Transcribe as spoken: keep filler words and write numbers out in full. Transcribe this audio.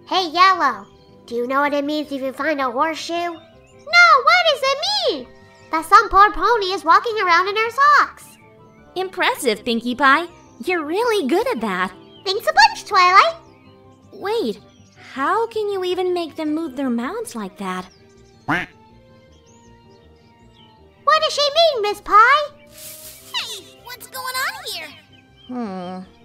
Hey, Yellow, do you know what it means if you find a horseshoe? No, what does it mean? That some poor pony is walking around in her socks. Impressive, Pinkie Pie. You're really good at that. Thanks a bunch, Twilight. Wait, how can you even make them move their mouths like that? What does she mean, Miss Pie? Hey, what's going on here? Hmm.